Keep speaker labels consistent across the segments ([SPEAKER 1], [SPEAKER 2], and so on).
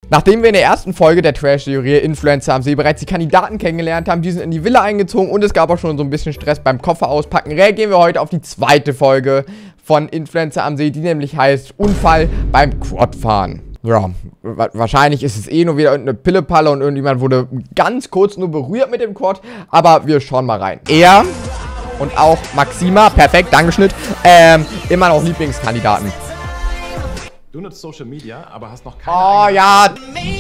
[SPEAKER 1] Nachdem wir in der ersten Folge der Trash-Serie Influencer am See bereits die Kandidaten kennengelernt haben, die sind in die Villa eingezogen und es gab auch schon so ein bisschen Stress beim Koffer auspacken, reagieren wir heute auf die zweite Folge von Influencer am See, die nämlich heißt Unfall beim Quadfahren. Ja, wahrscheinlich ist es eh nur wieder eine Pillepalle und irgendjemand wurde ganz kurz nur berührt mit dem Quad, aber wir schauen mal rein. Er und auch Maxima, perfekt, Dankeschnitt, immer noch Lieblingskandidaten.
[SPEAKER 2] Du nutzt Social Media, aber hast noch keine
[SPEAKER 1] Oh ja.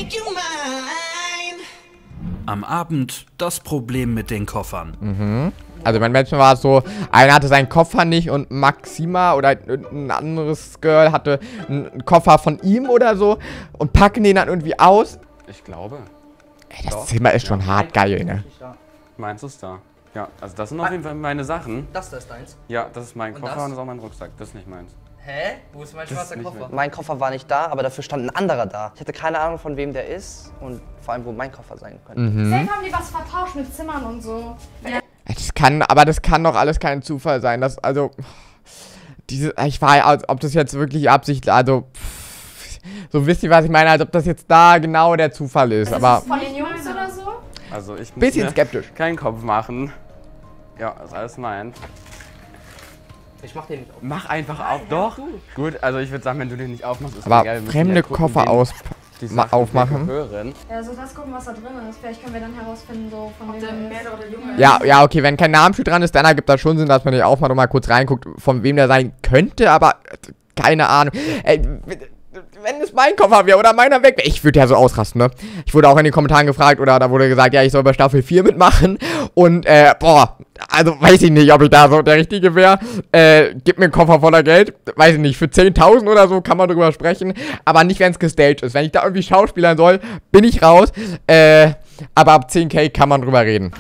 [SPEAKER 3] Am Abend das Problem mit den Koffern.
[SPEAKER 1] Also beim letzten Mal war es so, einer hatte seinen Koffer nicht und Maxima oder ein anderes Girl hatte einen Koffer von ihm oder so und packen den dann irgendwie aus.
[SPEAKER 4] Ich glaube.
[SPEAKER 1] Ey, das Zimmer ist schon hart geil, ne?
[SPEAKER 4] Meins ist da. Ja, also das sind auf jeden Fall meine Sachen.
[SPEAKER 5] Das ist deins?
[SPEAKER 4] Ja, das ist mein Koffer
[SPEAKER 5] das?
[SPEAKER 4] und das ist auch mein Rucksack. Das ist nicht meins.
[SPEAKER 5] Hä? Wo ist mein schwarzer
[SPEAKER 4] nicht
[SPEAKER 5] Koffer?
[SPEAKER 4] mehr.
[SPEAKER 5] Mein Koffer war nicht da, aber dafür stand ein anderer da. Ich hatte keine Ahnung, von wem der ist und vor allem, wo mein Koffer sein könnte.
[SPEAKER 6] Safe haben die was vertauscht mit Zimmern und so. Ja.
[SPEAKER 1] Das kann doch alles kein Zufall sein. Das, also, ich war, als ob das jetzt wirklich Absicht, also, so wisst ihr, was ich meine, als ob das jetzt da genau der Zufall ist, aber
[SPEAKER 6] Von den Jungs oder so?
[SPEAKER 4] Also ich muss
[SPEAKER 1] bisschen
[SPEAKER 4] mir
[SPEAKER 1] skeptisch.
[SPEAKER 4] keinen Kopf machen. Ja, das ist alles mein.
[SPEAKER 5] Ich mach den nicht auf.
[SPEAKER 4] Mach einfach auf, doch. Gut, also ich würde sagen, wenn du den nicht aufmachst, ist
[SPEAKER 1] Aber
[SPEAKER 4] egal. Wir müssen
[SPEAKER 1] fremde
[SPEAKER 4] ja gucken,
[SPEAKER 1] Koffer
[SPEAKER 4] wem die Sachen
[SPEAKER 1] aufmachen.
[SPEAKER 4] gehören.
[SPEAKER 6] Ja, so das gucken, was da drin ist. Vielleicht können wir dann herausfinden, so von wem der Mädel oder Junge.
[SPEAKER 1] Ja, okay, wenn kein Namensschild dran ist, dann ergibt das schon Sinn, dass man den aufmacht und mal kurz reinguckt, von wem der sein könnte, aber keine Ahnung. Ey, wenn es mein Koffer wäre oder meiner weg wäre, ich würde ja so ausrasten, ne? Ich wurde auch in den Kommentaren gefragt oder da wurde gesagt, ja, ich soll bei Staffel 4 mitmachen und, boah, also weiß ich nicht, ob ich da so der Richtige wäre. Gib mir einen Koffer voller Geld, weiß ich nicht, für 10.000 oder so kann man drüber sprechen, aber nicht, wenn es gestaged ist. Wenn ich da irgendwie schauspielern soll, bin ich raus, aber ab 10.000 kann man drüber reden.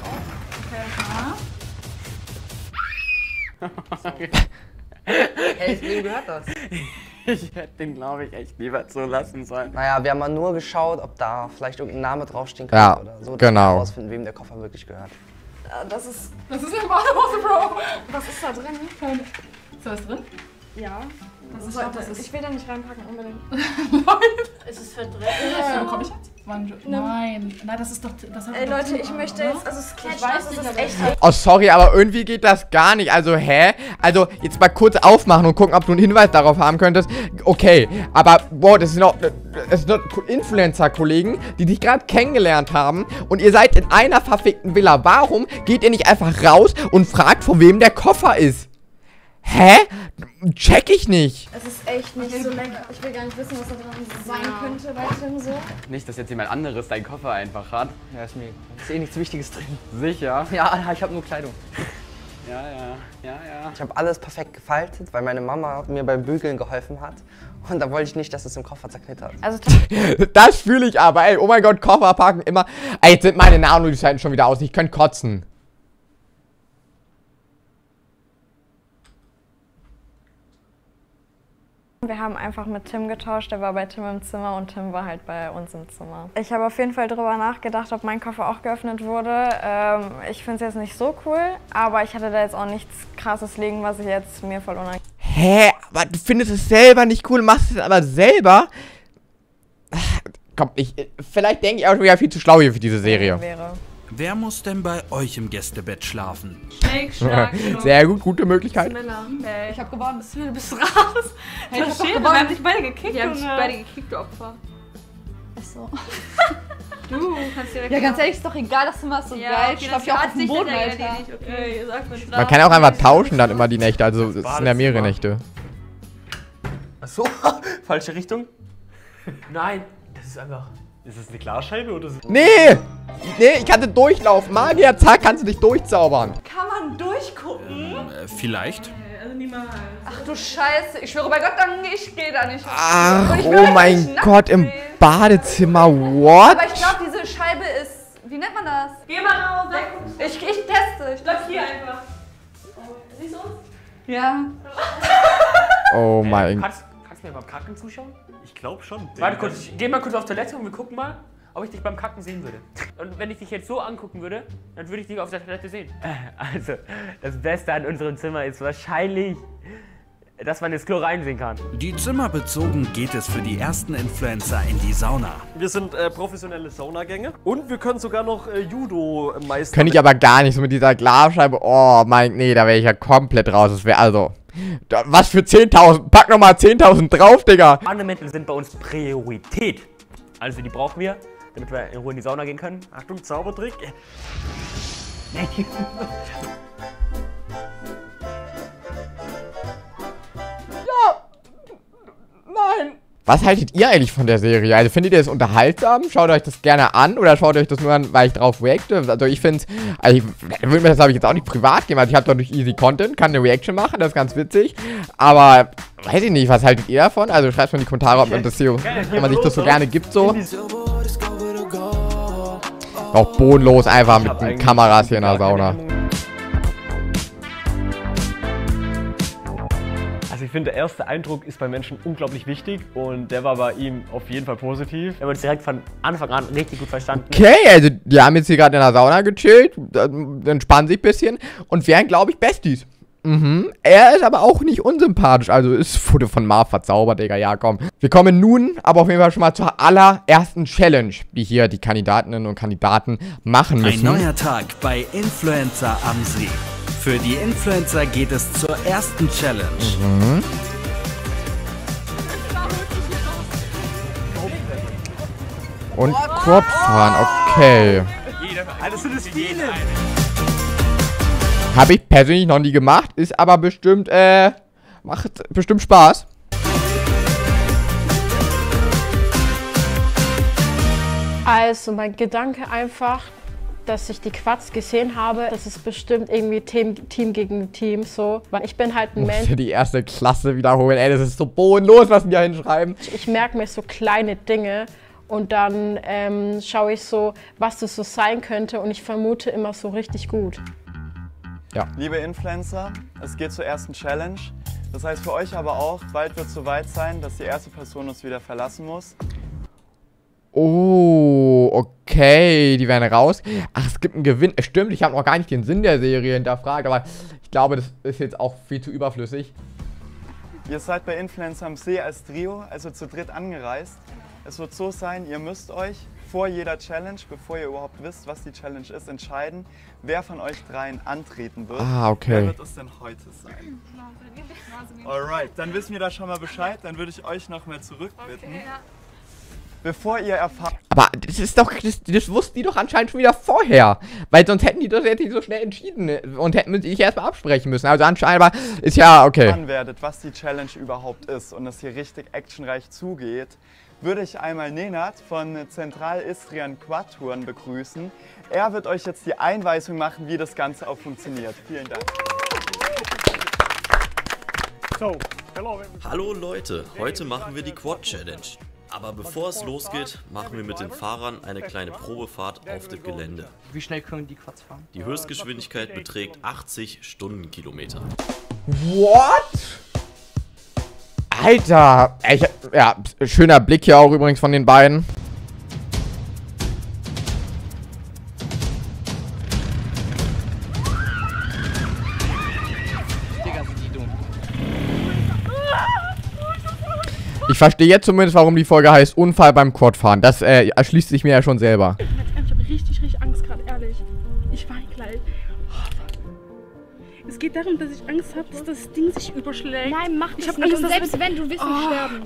[SPEAKER 5] Hey, wem gehört das?
[SPEAKER 4] Ich hätte den, glaube ich, echt lieber so lassen sollen.
[SPEAKER 5] Naja, wir haben mal nur geschaut, ob da vielleicht irgendein Name draufstehen kann
[SPEAKER 1] Ja,
[SPEAKER 5] oder so. dass
[SPEAKER 1] genau.
[SPEAKER 5] wir herausfinden, wem der Koffer wirklich gehört.
[SPEAKER 6] Das ist eine Badehose, Bro. Was ist da drin?
[SPEAKER 7] Ist da was drin?
[SPEAKER 6] Ja.
[SPEAKER 7] Das ist
[SPEAKER 6] Ich will da nicht reinpacken, unbedingt.
[SPEAKER 7] Ist es verdreckt? Ja. Bekomme ich jetzt? Nein, das ist doch... Das hat
[SPEAKER 6] Ey,
[SPEAKER 7] doch
[SPEAKER 6] Leute,
[SPEAKER 7] drin,
[SPEAKER 6] ich möchte
[SPEAKER 7] oder?
[SPEAKER 6] jetzt... Also, es
[SPEAKER 7] Ich weiß nicht,
[SPEAKER 6] das ist
[SPEAKER 7] aber
[SPEAKER 6] echt...
[SPEAKER 1] Oh, sorry, aber irgendwie geht das gar nicht. Also, hä? Also, jetzt mal kurz aufmachen und gucken, ob du einen Hinweis darauf haben könntest. Okay, aber, boah, das sind doch Influencer-Kollegen, die dich gerade kennengelernt haben und ihr seid in einer verfickten Villa. Warum geht ihr nicht einfach raus und fragt, von wem der Koffer ist? Hä? Check ich nicht.
[SPEAKER 6] Es ist echt nicht so lecker. Ich will gar nicht wissen, was da dran sein könnte, weißt du, so.
[SPEAKER 4] Nicht, dass jetzt jemand anderes deinen Koffer einfach hat.
[SPEAKER 5] Ja, ist mir... Ist eh nichts Wichtiges drin.
[SPEAKER 4] Sicher?
[SPEAKER 5] Ja, ich habe nur Kleidung.
[SPEAKER 4] Ja.
[SPEAKER 5] Ich habe alles perfekt gefaltet, weil meine Mama mir beim Bügeln geholfen hat. Und da wollte ich nicht, dass es im Koffer zerknittert.
[SPEAKER 6] Also,
[SPEAKER 1] Das fühle ich aber, ey. Oh mein Gott, Koffer packen immer. Ey, jetzt sind meine Nanoseiten schon wieder aus. Ich könnte kotzen.
[SPEAKER 8] Wir haben einfach mit Tim getauscht, der war bei Tim im Zimmer und Tim war halt bei uns im Zimmer. Ich habe auf jeden Fall darüber nachgedacht, ob mein Koffer auch geöffnet wurde. Ich finde es jetzt nicht so cool, aber ich hatte da jetzt auch nichts Krasses liegen, was ich jetzt mir voll unangenehm...
[SPEAKER 1] Hä? Aber du findest es selber nicht cool, machst es aber selber? Komm, vielleicht denke ich auch schon wieder viel zu schlau hier für diese Serie.
[SPEAKER 8] wäre.
[SPEAKER 3] Wer muss denn bei euch im Gästebett schlafen?
[SPEAKER 7] Shake, Schlag,
[SPEAKER 1] Sehr gut, gute Möglichkeit.
[SPEAKER 7] Ich hab gewonnen. Du bist raus. Hey, ich hab gewonnen. Wir haben dich beide gekickt. Wir haben dich beide gekickt, du Opfer.
[SPEAKER 6] Achso.
[SPEAKER 7] Du kannst direkt...
[SPEAKER 6] Ja, ganz ehrlich, ist doch egal, das Zimmer ist so geil. Ich schlaf ja auch auf dem Boden, Alter.
[SPEAKER 7] Okay, sag mir
[SPEAKER 1] Man kann auch einfach tauschen dann immer die Nächte, also es sind ja mehrere Nächte.
[SPEAKER 9] Achso, falsche Richtung? Nein, das ist einfach... Ist das eine Glasscheibe oder so?
[SPEAKER 1] Nee! Nee, ich hatte Durchlauf. Magier, zack, kannst du dich durchzaubern.
[SPEAKER 7] Kann man durchgucken?
[SPEAKER 3] Vielleicht?
[SPEAKER 7] Also niemals.
[SPEAKER 6] Ach du Scheiße. Ich schwöre bei Gott, ich gehe da nicht.
[SPEAKER 1] Ach,
[SPEAKER 6] Und ich will
[SPEAKER 1] oh
[SPEAKER 6] euch
[SPEAKER 1] mein
[SPEAKER 6] nicht nackt
[SPEAKER 1] Gott, im
[SPEAKER 6] sehen.
[SPEAKER 1] Badezimmer, what?
[SPEAKER 6] Aber ich glaube, diese Scheibe ist... Wie nennt man das?
[SPEAKER 7] Geh mal raus, weg.
[SPEAKER 6] Ich teste. Ich
[SPEAKER 7] Bleib hier einfach. Siehst du uns?
[SPEAKER 6] Ja.
[SPEAKER 1] Oh mein Gott.
[SPEAKER 9] Kannst du mir beim Kacken zuschauen? Ich glaube schon. Warte kurz, ich geh mal kurz auf Toilette und wir gucken mal, ob ich dich beim Kacken sehen würde. Und wenn ich dich jetzt so angucken würde, dann würde ich dich auf der Toilette sehen. Also, das Beste an unserem Zimmer ist wahrscheinlich dass man ins Klo reinsehen kann.
[SPEAKER 3] Die Zimmer bezogen geht es für die ersten Influencer in die Sauna.
[SPEAKER 10] Wir sind professionelle Saunagänge und wir können sogar noch Judo meistern.
[SPEAKER 1] Könnte ich aber gar nicht so mit dieser Glasscheibe. Oh mein, nee, da wäre ich ja komplett raus. Das wäre also... Was für 10.000? Pack nochmal 10.000 drauf, Digga.
[SPEAKER 9] Ornamental sind bei uns Priorität. Also die brauchen wir, damit wir in Ruhe in die Sauna gehen können.
[SPEAKER 10] Achtung, Zaubertrick.
[SPEAKER 1] Nein. Was haltet ihr eigentlich von der Serie? Also findet ihr es unterhaltsam? Schaut euch das gerne an oder schaut euch das nur an, weil ich drauf reacte? Also ich finde es, also ich würde mir das glaube ich jetzt auch nicht privat geben, also ich habe dadurch easy Content, kann eine Reaction machen, das ist ganz witzig. Aber weiß ich nicht, was haltet ihr davon? Also schreibt mal in die Kommentare, ob man das hier, wenn man sich das so gerne gibt so. Auch bodenlos einfach mit den Kameras hier in der Sauna.
[SPEAKER 10] Also ich finde, der erste Eindruck ist bei Menschen unglaublich wichtig und der war bei ihm auf jeden Fall positiv.
[SPEAKER 9] Wir haben uns direkt von Anfang an richtig gut verstanden.
[SPEAKER 1] Okay, also die haben jetzt hier gerade in der Sauna gechillt, entspannen sich ein bisschen und wären, glaube ich, Besties. Er ist aber auch nicht unsympathisch, also ist wurde von Marv verzaubert, Digga, ja komm. Wir kommen nun aber auf jeden Fall schon mal zur allerersten Challenge, die hier die Kandidatinnen und Kandidaten machen müssen.
[SPEAKER 3] Ein neuer Tag bei Influencer am See. Für die Influencer geht es zur ersten Challenge.
[SPEAKER 1] Und Quad fahren, okay.
[SPEAKER 10] Das sind es viele.
[SPEAKER 1] Habe ich persönlich noch nie gemacht, ist aber bestimmt, macht bestimmt Spaß.
[SPEAKER 11] Also mein Gedanke einfach, dass ich die Quads gesehen habe, das ist bestimmt irgendwie Team gegen Team so, weil ich bin halt ein Mensch.
[SPEAKER 1] Muss ja die erste Klasse wiederholen, ey, das ist so bodenlos, was die da hinschreiben.
[SPEAKER 11] Ich merke mir so kleine Dinge und dann schaue ich so, was das so sein könnte und ich vermute immer so richtig gut.
[SPEAKER 12] Ja. Liebe Influencer, es geht zur ersten Challenge. Das heißt für euch aber auch, bald wird es soweit sein, dass die erste Person uns wieder verlassen muss.
[SPEAKER 1] Oh, okay, die werden raus. Ach, es gibt einen Gewinn. Stimmt, ich habe noch gar nicht den Sinn der Serie hinterfragt, aber ich glaube, das ist jetzt auch viel zu überflüssig.
[SPEAKER 12] Ihr seid bei Influencer am See als Trio, also zu dritt angereist. Es wird so sein, ihr müsst euch vor jeder Challenge, bevor ihr überhaupt wisst, was die Challenge ist, entscheiden, wer von euch dreien antreten wird.
[SPEAKER 1] Ah, okay.
[SPEAKER 12] Wer wird es denn heute sein? Alright, dann wissen wir da schon mal Bescheid. Dann würde ich euch noch mal zurückbitten. Okay, ja. Bevor ihr erfahrt...
[SPEAKER 1] Aber das ist doch, das wussten die doch anscheinend schon wieder vorher. Weil sonst hätten die das jetzt nicht so schnell entschieden und hätten sich erstmal absprechen müssen. Also anscheinend ist ja okay.
[SPEAKER 12] Wenn ihr werdet, was die Challenge überhaupt ist und es hier richtig actionreich zugeht, würde ich einmal Nenad von Zentral-Istrien Quad-Touren begrüßen. Er wird euch jetzt die Einweisung machen, wie das Ganze auch funktioniert. Vielen Dank.
[SPEAKER 13] Hallo Leute, heute machen wir die Quad Challenge. Aber bevor es losgeht, machen wir mit den Fahrern eine kleine Probefahrt auf dem Gelände.
[SPEAKER 9] Wie schnell können die Quads fahren?
[SPEAKER 13] Die Höchstgeschwindigkeit beträgt 80 Stundenkilometer.
[SPEAKER 1] What? Alter! Ja, schöner Blick hier auch übrigens von den beiden. Ich verstehe jetzt zumindest, warum die Folge heißt Unfall beim Quadfahren. Das erschließt sich mir ja schon selber.
[SPEAKER 7] Ich habe richtig Angst gerade, ehrlich. Ich weine gleich. Es geht darum, dass ich Angst habe, dass das Ding sich überschlägt.
[SPEAKER 6] Nein, mach das
[SPEAKER 7] nicht.
[SPEAKER 6] Angst, und selbst wenn, du wirst nicht sterben.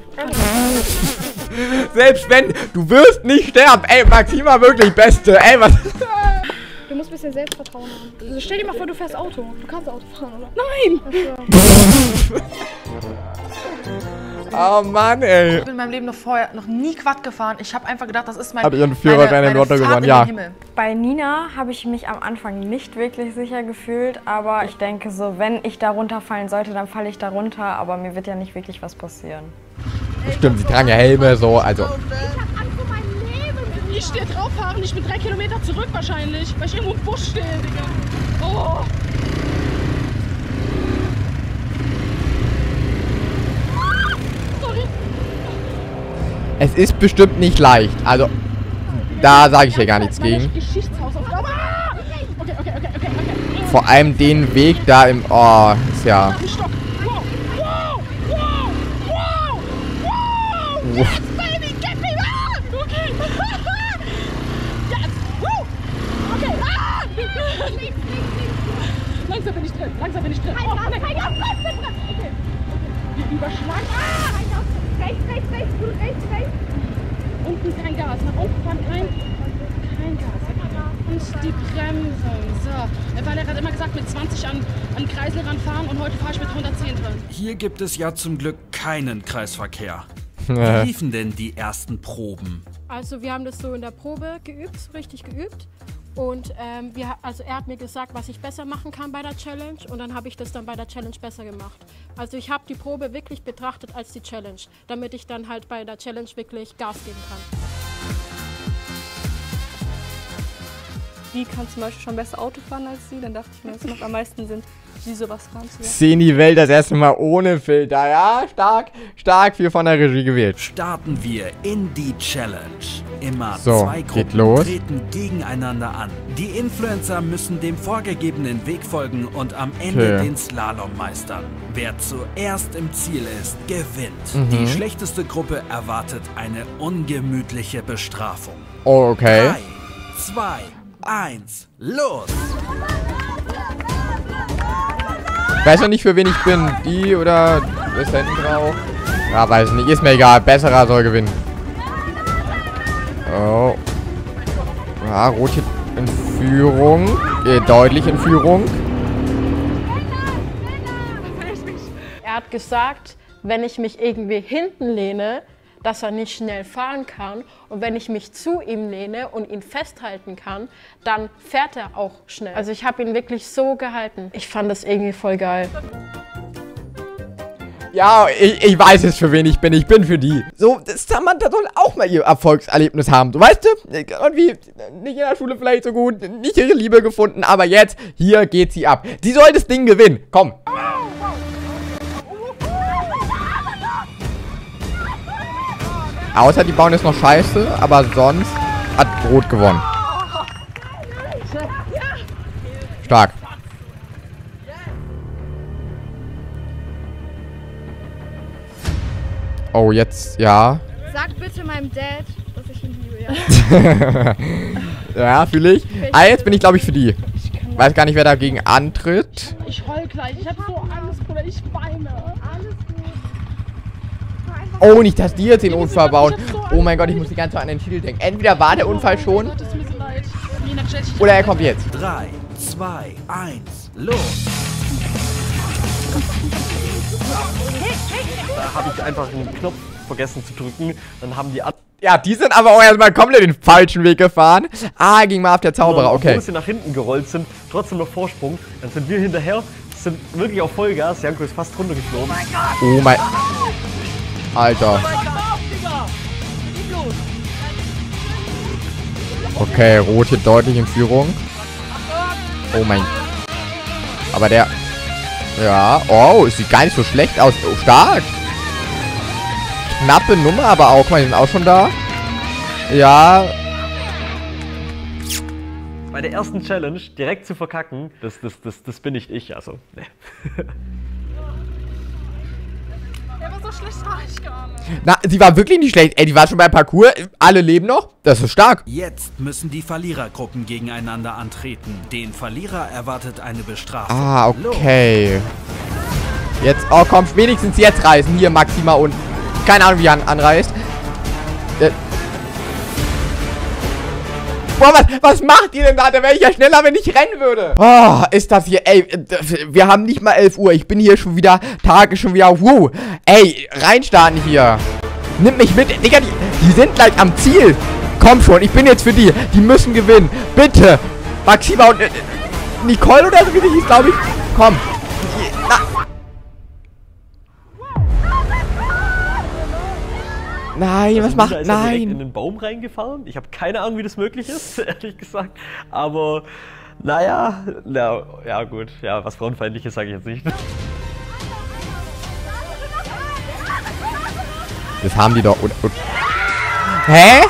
[SPEAKER 1] Selbst wenn, du wirst nicht sterben. Ey, Maxima, wirklich Beste. Ey, was...
[SPEAKER 6] Du musst ein bisschen Selbstvertrauen haben. Also stell dir mal vor, du fährst Auto. Du kannst Auto fahren, oder?
[SPEAKER 7] Nein!
[SPEAKER 1] Oh Mann, ey.
[SPEAKER 14] Ich bin in meinem Leben noch nie Quad gefahren. Ich habe einfach gedacht, das ist mein
[SPEAKER 1] Hab ihren Führerschein im Lotto gewonnen, ja.
[SPEAKER 8] Bei Nina habe ich mich am Anfang nicht wirklich sicher gefühlt, aber ich denke so, wenn ich da runterfallen sollte, dann falle ich da runter, aber mir wird ja nicht wirklich was passieren.
[SPEAKER 1] Stimmt, sie tragen ja Helme, so, also.
[SPEAKER 7] Ich hab Angst um mein Leben. Ich stehe drauf fahren, ich bin 3 Kilometer zurück wahrscheinlich, weil ich irgendwo im Busch stehe, Digga. Oh.
[SPEAKER 1] Es ist bestimmt nicht leicht, also da sage ich hier gar nichts gegen. Vor allem den Weg da im... Oh, ist ja...
[SPEAKER 7] Baby, get me on! Okay. Yes! Woo! Okay. Ah! Langsam bin ich drin. Langsam bin ich drin. Oh, nein. Okay. Wir überschlagen. Ah! Rechts. Gut, rechts. Unten kein Gas. Nach unten kein Gas. Und die Bremsung. So. Weil er hat immer gesagt, mit 20 an Kreisel ranfahren und heute fahre ich mit 110 drin.
[SPEAKER 3] Hier gibt es ja zum Glück keinen Kreisverkehr. Wie liefen denn die ersten Proben?
[SPEAKER 11] Also wir haben das so in der Probe geübt, so richtig geübt. Und er hat mir gesagt, was ich besser machen kann bei der Challenge. Und dann habe ich das dann bei der Challenge besser gemacht. Also ich habe die Probe wirklich betrachtet als die Challenge, damit ich dann halt bei der Challenge wirklich Gas geben kann.
[SPEAKER 15] Die kann zum Beispiel schon besser Auto fahren als sie. Dann dachte ich mir, es macht am meisten Sinn, sie sowas fahren zu lassen.
[SPEAKER 1] Sehen die Welt das erste Mal ohne Filter. Ja, stark viel von der Regie gewählt.
[SPEAKER 3] Starten wir in die Challenge. Immer
[SPEAKER 1] so,
[SPEAKER 3] zwei Gruppen treten gegeneinander an. Die Influencer müssen dem vorgegebenen Weg folgen und am Ende den Slalom meistern. Wer zuerst im Ziel ist, gewinnt. Die schlechteste Gruppe erwartet eine ungemütliche Bestrafung.
[SPEAKER 1] Oh, okay.
[SPEAKER 3] 3, 2, 1, los!
[SPEAKER 1] Weiß noch nicht, für wen ich bin. Die oder wer ist da hinten drauf? Ja, weiß nicht. Ist mir egal. Besserer soll gewinnen. Oh. Ja, Rot hier in Führung. Deutlich in Führung.
[SPEAKER 11] Er hat gesagt, wenn ich mich irgendwie hinten lehne, dass er nicht schnell fahren kann. Und wenn ich mich zu ihm lehne und ihn festhalten kann, dann fährt er auch schnell. Also ich habe ihn wirklich so gehalten. Ich fand das irgendwie voll geil.
[SPEAKER 1] Ja, ich weiß es, für wen ich bin. Ich bin für die. So, Samantha soll auch mal ihr Erfolgserlebnis haben. So, weißt du? Irgendwie nicht in der Schule vielleicht so gut, nicht ihre Liebe gefunden, aber jetzt, hier geht sie ab. Sie soll das Ding gewinnen. Komm. Außer die bauen jetzt noch scheiße, aber sonst hat Rot gewonnen. Stark. Oh, jetzt, ja.
[SPEAKER 6] Sag bitte meinem Dad, dass ich ihn liebe, ja.
[SPEAKER 1] Ja, fühle ich. Ah, jetzt bin ich, glaube ich, für die. Weiß gar nicht, wer dagegen antritt.
[SPEAKER 7] Ich heul gleich. Ich hab so Angst, Bruder. Ich weine. Alles gut.
[SPEAKER 1] Oh, nicht, dass die jetzt den Unfall bauen. Oh mein Gott, ich muss die ganze Zeit an den Titel denken. Entweder war der Unfall schon, oder er kommt jetzt.
[SPEAKER 3] 3, 2, 1, los!
[SPEAKER 10] Da habe ich einfach einen Knopf vergessen zu drücken. Dann haben die
[SPEAKER 1] Ja, die sind aber auch erstmal komplett den falschen Weg gefahren. Ah, ging mal auf der Zauberer, okay.
[SPEAKER 10] Obwohl sie nach hinten gerollt sind, trotzdem noch Vorsprung. Dann sind wir hinterher, sind wirklich auf Vollgas. Janko ist fast runtergeflogen.
[SPEAKER 1] Oh mein... Alter. Okay, Rot hier deutlich in Führung. Oh mein... Aber der... Ja, oh, es sieht gar nicht so schlecht aus. Oh, stark. Knappe Nummer, aber auch, guck mal, die sind auch schon da. Ja.
[SPEAKER 10] Bei der ersten Challenge direkt zu verkacken, das bin nicht ich, also. Ne.
[SPEAKER 7] Ja, aber so schlecht war ich gar nicht.
[SPEAKER 1] Na, sie war wirklich nicht schlecht. Ey, die war schon beim Parcours. Alle leben noch. Das ist stark.
[SPEAKER 3] Jetzt müssen die Verlierergruppen gegeneinander antreten. Den Verlierer erwartet eine Bestrafung.
[SPEAKER 1] Ah, okay. Jetzt, oh komm, wenigstens jetzt reisen. Hier, Maxima und... Keine Ahnung, wie er anreist. Boah, was macht ihr denn da? Da wäre ich ja schneller, wenn ich rennen würde. Oh, ist das hier... Ey, wir haben nicht mal 11 Uhr. Ich bin hier schon wieder... Tag ist schon wieder... Wow. Ey, reinstarten hier. Nimm mich mit. Digga, die sind gleich am Ziel. Komm schon, ich bin jetzt für die. Die müssen gewinnen. Bitte. Maxima und... Nicole oder so, wie die hieß, glaube ich. Komm. Na. Nein, was macht...
[SPEAKER 10] Ist
[SPEAKER 1] Nein.
[SPEAKER 10] direkt in den Baum reingefahren. Ich habe keine Ahnung, wie das möglich ist, ehrlich gesagt. Aber, naja, ja gut. Ja, was Frauenfeindliches sage ich jetzt nicht.
[SPEAKER 1] Das haben die doch... Hä?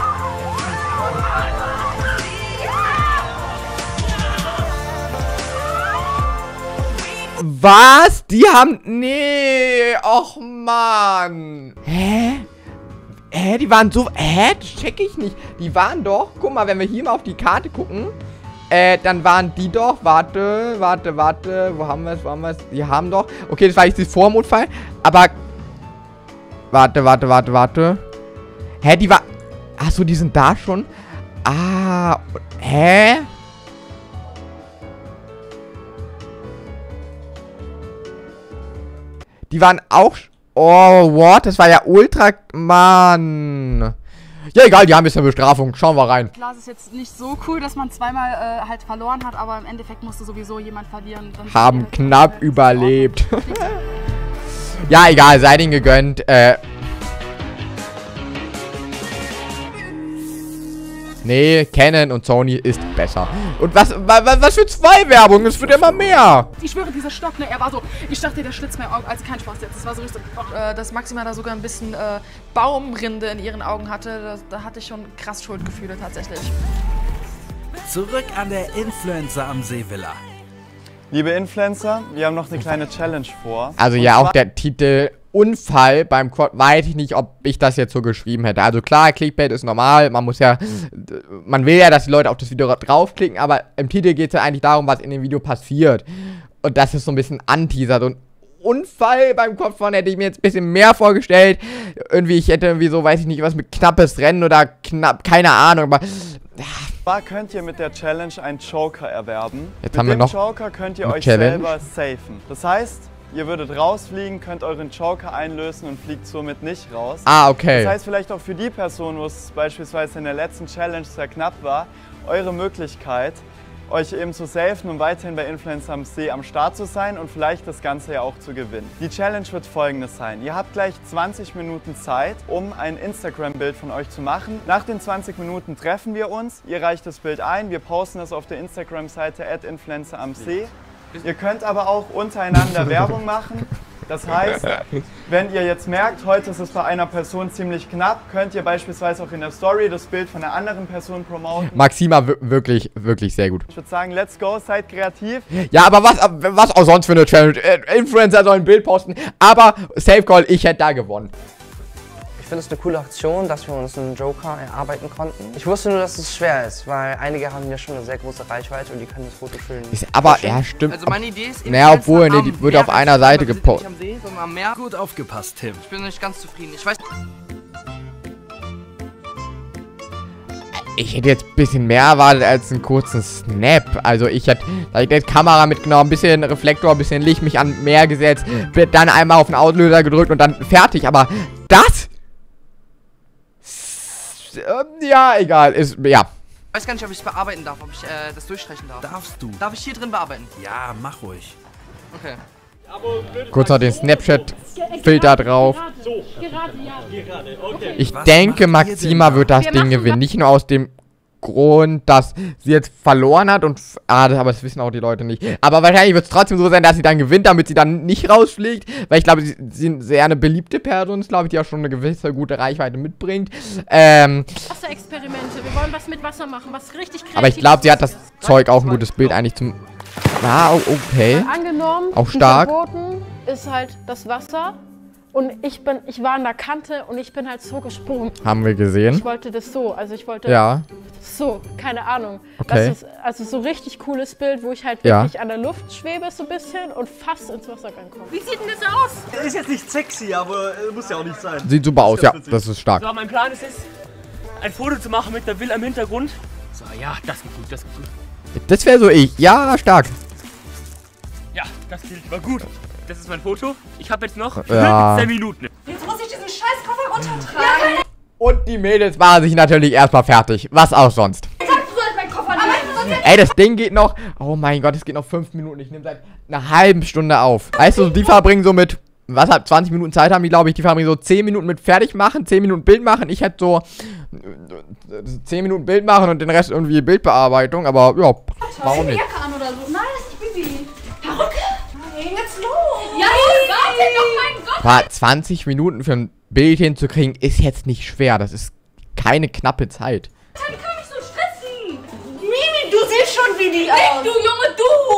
[SPEAKER 1] Was? Die haben... Nee. Och, Mann. Hä? Die waren so... Das check ich nicht. Die waren doch... Guck mal, wenn wir hier mal auf die Karte gucken... dann waren die doch... Warte. Wo haben wir es? Die haben doch... Okay, das war jetzt das Vormodfall. Aber... Warte. Hä, die war... Achso, die sind da schon? Ah... Hä? Die waren auch... Oh, what? Das war ja ultra... Mann. Ja, egal, die haben jetzt eine Bestrafung. Schauen wir rein.
[SPEAKER 15] Klar, es ist jetzt nicht so cool, dass man zweimal halt verloren hat, aber im Endeffekt musste sowieso jemand verlieren. Dann
[SPEAKER 1] haben knapp überlebt. Ja, egal, sei denen gegönnt. Nee, Canon und Sony ist besser. Und was für 2 Werbung? Es wird immer mehr.
[SPEAKER 14] Ich schwöre, dieser Stock, ne, er war so, ich dachte, der schlitzt mein Auge, also kein Spaß jetzt. Das war so richtig, dass Maxima da sogar ein bisschen Baumrinde in ihren Augen hatte, da hatte ich schon krass Schuldgefühle tatsächlich.
[SPEAKER 3] Zurück an der Influencer am See Villa.
[SPEAKER 12] Liebe Influencer, wir haben noch eine kleine Challenge vor.
[SPEAKER 1] Also ja, auch der Titel Unfall beim Quad, weiß ich nicht, ob ich das jetzt so geschrieben hätte. Also klar, Clickbait ist normal, man will ja, dass die Leute auf das Video draufklicken, aber im Titel geht es ja eigentlich darum, was in dem Video passiert. Und das ist so ein bisschen anteasert. Und Unfall beim Kopffahren hätte ich mir jetzt ein bisschen mehr vorgestellt. Irgendwie, ich hätte irgendwie so, weiß ich nicht, was mit knappes Rennen oder knapp, keine Ahnung, aber...
[SPEAKER 12] Zwar könnt ihr mit der Challenge einen Joker erwerben.
[SPEAKER 1] Jetzt haben wir noch
[SPEAKER 12] Joker könnt ihr euch
[SPEAKER 1] Challenge
[SPEAKER 12] selber safen. Das heißt, ihr würdet rausfliegen, könnt euren Joker einlösen und fliegt somit nicht raus.
[SPEAKER 1] Ah, okay.
[SPEAKER 12] Das heißt vielleicht auch für die Person, wo es beispielsweise in der letzten Challenge sehr knapp war, eure Möglichkeit, euch eben zu safen, um weiterhin bei Influencer am See am Start zu sein und vielleicht das Ganze ja auch zu gewinnen. Die Challenge wird folgendes sein. Ihr habt gleich 20 Minuten Zeit, um ein Instagram-Bild von euch zu machen. Nach den 20 Minuten treffen wir uns, ihr reicht das Bild ein, wir posten das auf der Instagram-Seite @influenceramsee. Ihr könnt aber auch untereinander Werbung machen. Das heißt, wenn ihr jetzt merkt, heute ist es bei einer Person ziemlich knapp, könnt ihr beispielsweise auch in der Story das Bild von einer anderen Person promoten.
[SPEAKER 1] Maxima wirklich sehr gut.
[SPEAKER 12] Ich würde sagen, let's go, seid kreativ.
[SPEAKER 1] Ja, aber was auch sonst für eine Challenge? Influencer sollen ein Bild posten, aber Safe Call, ich hätte da gewonnen.
[SPEAKER 5] Ich finde es eine coole Aktion, dass wir uns einen Joker erarbeiten konnten. Ich wusste nur, dass es schwer ist, weil einige haben ja schon eine sehr große Reichweite und die können das Foto schön.
[SPEAKER 1] Aber ja, stimmt.
[SPEAKER 5] Also meine Idee ist,
[SPEAKER 1] naja, obwohl, nee, die wird auf einer Seite gepostet.
[SPEAKER 3] Gut aufgepasst, Tim.
[SPEAKER 5] Ich bin nicht ganz zufrieden. Ich weiß.
[SPEAKER 1] Ich hätte jetzt ein bisschen mehr erwartet als einen kurzen Snap. Also ich hätte Kamera mitgenommen, ein bisschen Reflektor, ein bisschen Licht, mich an Meer gesetzt, wird dann einmal auf den Auslöser gedrückt und dann fertig. Aber das? Ja, egal. Ist, ja.
[SPEAKER 5] Ich weiß gar nicht, ob ich es bearbeiten darf, ob ich das durchstreichen darf.
[SPEAKER 3] Darfst du.
[SPEAKER 5] Darf ich hier drin bearbeiten?
[SPEAKER 3] Ja, mach ruhig.
[SPEAKER 5] Okay.
[SPEAKER 1] Kurz noch den Snapchat-Filter drauf. Ich denke, Maxima wird das Ding gewinnen. Nicht nur aus dem Grund, dass sie jetzt verloren hat und... aber das wissen auch die Leute nicht. Aber wahrscheinlich wird es trotzdem so sein, dass sie dann gewinnt, damit sie dann nicht rausfliegt. Weil ich glaube, sie sind sehr eine beliebte Person ist, glaube ich, die auch schon eine gewisse gute Reichweite mitbringt.
[SPEAKER 11] Wasserexperimente. Wir wollen was mit Wasser machen, was richtig kreativ.
[SPEAKER 1] Aber ich glaube, sie hat das Zeug auch ein gutes Bild eigentlich zum... Ah, okay.
[SPEAKER 11] Angenommen,
[SPEAKER 1] auch stark.
[SPEAKER 11] Verboten ist halt das Wasser und ich war an der Kante und ich bin halt so gesprungen.
[SPEAKER 1] Haben wir gesehen.
[SPEAKER 11] Ich wollte das so, also ich wollte so, keine Ahnung.
[SPEAKER 1] Okay.
[SPEAKER 11] Das ist also so richtig cooles Bild, wo ich halt wirklich an der Luft schwebe so ein bisschen und fast ins Wasser reinkomme.
[SPEAKER 6] Wie sieht denn das aus?
[SPEAKER 10] Ist jetzt nicht sexy, aber muss ja auch nicht sein.
[SPEAKER 1] Sieht super aus, ja, das ist stark.
[SPEAKER 9] So, mein Plan ist es, ein Foto zu machen mit der Villa im Hintergrund. So, ja, das geht gut, das geht gut.
[SPEAKER 1] Das wäre so ich. Ja, stark.
[SPEAKER 9] Ja, das Bild war gut. Das ist mein Foto. Ich habe jetzt noch 15 Minuten.
[SPEAKER 6] Jetzt muss ich diesen scheiß Koffer runtertragen. Ja,
[SPEAKER 1] und die Mädels waren sich natürlich erstmal fertig. Was auch sonst.
[SPEAKER 6] Ich sag, du sollst meinen Koffer nehmen.
[SPEAKER 1] Ey, das Ding geht noch... Oh mein Gott, es geht noch 5 Minuten. Ich nehme seit einer halben Stunde auf. Weißt du, die verbringen so mit... Was hat 20 Minuten Zeit haben die, glaube ich. Die verbringen so 10 Minuten mit fertig machen, 10 Minuten Bild machen. Ich hätte so 10 Minuten Bild machen und den Rest irgendwie Bildbearbeitung. Aber ja, warum nicht?
[SPEAKER 6] Jacke an oder so. Nein, das ist nicht Bibi. Perücke? Nein, jetzt los. Ja, warte doch, mein Gott.
[SPEAKER 1] 20 Minuten für ein Bild hinzukriegen, ist jetzt nicht schwer. Das ist keine knappe Zeit.
[SPEAKER 6] Dann kann ich so stressen. Mimi, du siehst schon wie die aus. Nicht du, Junge, du.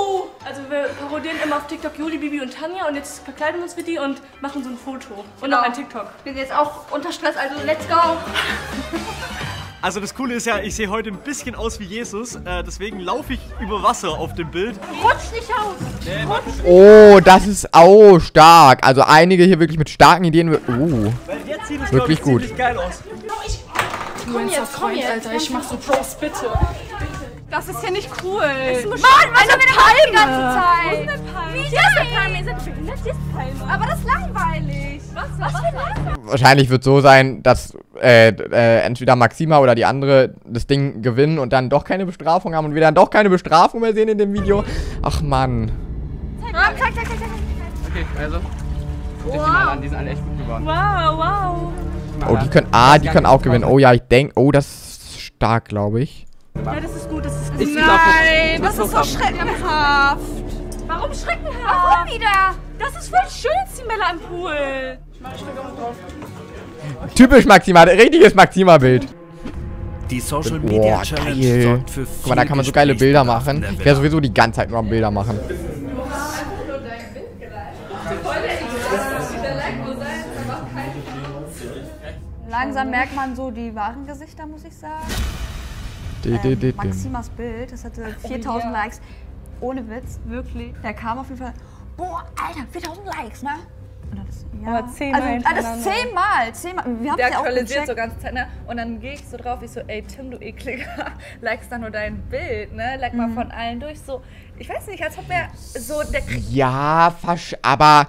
[SPEAKER 16] Also wir parodieren immer auf TikTok Juli, Bibi und Tanja und jetzt verkleiden wir uns wie die und machen so ein Foto. Und
[SPEAKER 6] Genau.
[SPEAKER 16] noch ein TikTok.
[SPEAKER 6] Wir sind jetzt auch unter Stress, also let's go!
[SPEAKER 10] Also das Coole ist ja, ich sehe heute ein bisschen aus wie Jesus, deswegen laufe ich über Wasser auf dem Bild.
[SPEAKER 6] Rutsch nicht aus!
[SPEAKER 1] Oh, das ist auch stark. Also einige hier wirklich mit starken Ideen.
[SPEAKER 10] Weil jetzt sieht es,
[SPEAKER 1] Wirklich gut.
[SPEAKER 10] ziemlich geil aus.
[SPEAKER 16] Komm jetzt, Alter, ich mach so Pros, bitte.
[SPEAKER 15] Das ist hier nicht cool.
[SPEAKER 6] Mann, was haben wir denn gemacht die ganze Zeit?
[SPEAKER 15] Wo ist eine Palme?
[SPEAKER 6] Wie, hier ist eine Palme? Ihr seid behindert, hier ist eine Palme. Aber das ist langweilig. Was für langweilig?
[SPEAKER 1] Wahrscheinlich wird es so sein, dass entweder Maxima oder die andere das Ding gewinnen und dann doch keine Bestrafung haben und wir dann doch keine Bestrafung mehr sehen in dem Video. Ach Mann.
[SPEAKER 6] Zeig.
[SPEAKER 9] Okay, also. Guck dich die mal an, die sind alle echt gut geworden.
[SPEAKER 6] Wow.
[SPEAKER 1] Oh, die können auch gewinnen. Oh ja, ich denke, oh, das ist stark, glaube ich.
[SPEAKER 6] Ja, das ist gut, das ist gut.
[SPEAKER 15] Nein, das ist so schreckenhaft.
[SPEAKER 6] Warum schreckenhaft? Warum wieder? Das ist voll schön, Simella im Pool.
[SPEAKER 1] Typisch Maxima, richtiges Maxima-Bild.
[SPEAKER 3] Die Social Media Challenge
[SPEAKER 1] geil.
[SPEAKER 3] sorgt für
[SPEAKER 1] Guck mal, da kann man so geile Bilder machen. Ich werde sowieso die ganze Zeit nur am Bilder machen.
[SPEAKER 17] Langsam merkt man so die wahren Gesichter, muss ich sagen. Maximas Bild, das hatte 4000 Likes. Ohne Witz, wirklich. Der kam auf jeden Fall, boah, Alter, 4000 Likes, ne? Und dann ist, ja.
[SPEAKER 15] Aber 10 Mal
[SPEAKER 17] also, das 10 Mal. Wir haben
[SPEAKER 15] Der
[SPEAKER 17] ja auch
[SPEAKER 15] aktualisiert
[SPEAKER 17] gecheckt.
[SPEAKER 15] so ganze Zeit, ne? Und dann gehe ich so drauf, ich so, ey Tim, du ekliger, likest da nur dein Bild, ne? Like mal von allen durch, so. Ich weiß nicht, als ob er so der...
[SPEAKER 1] Ja, aber,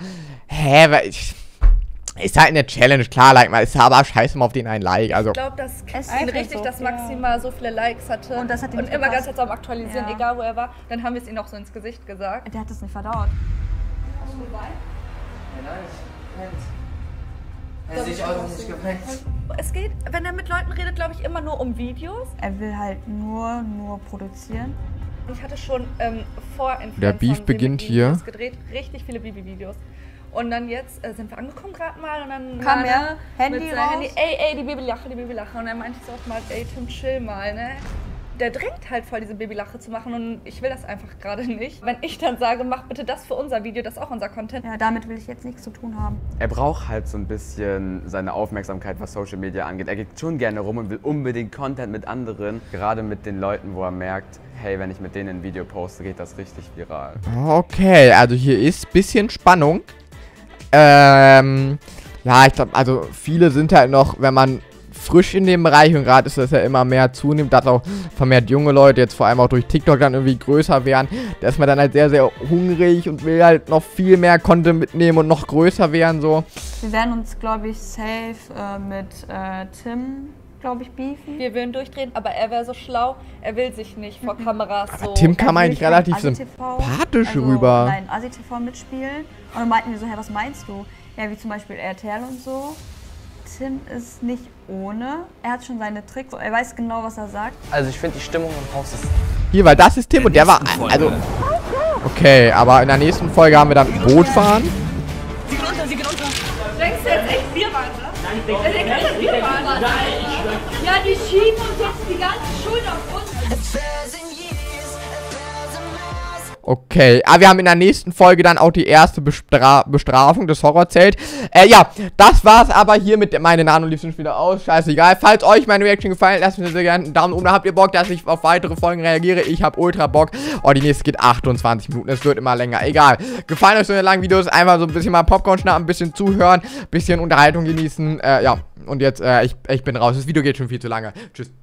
[SPEAKER 1] ist halt eine Challenge, klar, like mal, ist aber scheiße mal auf den einen Like, also.
[SPEAKER 15] Ich glaube, das kickt ihn richtig, dass Maxima so viele Likes hatte
[SPEAKER 17] Und das hat ihm nicht
[SPEAKER 15] immer ganz
[SPEAKER 17] gepasst.
[SPEAKER 15] jetzt am Aktualisieren,
[SPEAKER 17] Ja.
[SPEAKER 15] egal wo er war. Dann haben wir es ihm auch so ins Gesicht gesagt.
[SPEAKER 17] Der hat das nicht verdaut.
[SPEAKER 15] Es geht, wenn er mit Leuten redet, glaube ich, immer nur um Videos.
[SPEAKER 17] Er will halt nur produzieren.
[SPEAKER 15] Ich hatte schon vor Influencern
[SPEAKER 1] Der Beef beginnt hier.
[SPEAKER 15] Videos gedreht, richtig viele Bibi-Videos. Und dann jetzt sind wir angekommen gerade mal und dann
[SPEAKER 17] Kam
[SPEAKER 15] war
[SPEAKER 17] er, Handy
[SPEAKER 15] mit seinem
[SPEAKER 17] raus.
[SPEAKER 15] Handy, ey, die Babylache. Und dann meinte ich so auch mal, ey Tim, chill mal, ne? Der drängt halt voll, diese Babylache zu machen und ich will das einfach gerade nicht. Wenn ich dann sage, mach bitte das für unser Video, das ist auch unser Content.
[SPEAKER 17] Ja, damit will ich jetzt nichts zu tun haben.
[SPEAKER 4] Er braucht halt so ein bisschen seine Aufmerksamkeit, was Social Media angeht. Er geht schon gerne rum und will unbedingt Content mit anderen. Gerade mit den Leuten, wo er merkt, hey, wenn ich mit denen ein Video poste, geht das richtig viral.
[SPEAKER 1] Okay, also hier ist ein bisschen Spannung. Ja, ich glaube, also viele sind halt noch, wenn man frisch in dem Bereich und gerade ist das ja immer mehr zunimmt, dass auch vermehrt junge Leute jetzt vor allem auch durch TikTok dann irgendwie größer werden, da ist man dann halt sehr, sehr hungrig und will halt noch viel mehr Content mitnehmen und noch größer werden so.
[SPEAKER 17] Wir werden uns, glaube ich, safe mit Tim, glaube ich, beefen.
[SPEAKER 15] Wir würden durchdrehen, aber er wäre so schlau, er will sich nicht vor Kameras so...
[SPEAKER 1] Tim kam eigentlich relativ
[SPEAKER 17] ASI-TV,
[SPEAKER 1] sympathisch rüber.
[SPEAKER 17] Nein, ASI-TV mitspielen. Und dann meinten wir so, hä, was meinst du? Ja, wie zum Beispiel RTL und so. Tim ist nicht ohne. Er hat schon seine Tricks. Er weiß genau, was er sagt.
[SPEAKER 5] Also ich finde die Stimmung im Haus ist...
[SPEAKER 1] Hier, weil das ist Tim und der war, also... Okay, aber in der nächsten Folge haben wir dann Bootfahren.
[SPEAKER 6] Sie geht unter. Denkst du jetzt echt, wir waren das? Nein, ich denke nicht, wir waren das. Ja, die schieben uns jetzt die ganze Schuld auf uns.
[SPEAKER 1] Okay, aber wir haben in der nächsten Folge dann auch die erste Bestrafung des Horrorzelt. Ja, das war's aber hier mit meinen Nano-Liebsten wieder aus. Scheißegal. Falls euch meine Reaction gefallen, lasst mir sehr gerne einen Daumen oben. Da habt ihr Bock, dass ich auf weitere Folgen reagiere. Ich habe ultra Bock. Oh, die nächste geht 28 Minuten. Es wird immer länger. Egal. Gefallen euch so eine langen Videos? Einfach so ein bisschen mal Popcorn schnappen, ein bisschen zuhören, ein bisschen Unterhaltung genießen. Ja, und jetzt, ich bin raus. Das Video geht schon viel zu lange. Tschüss.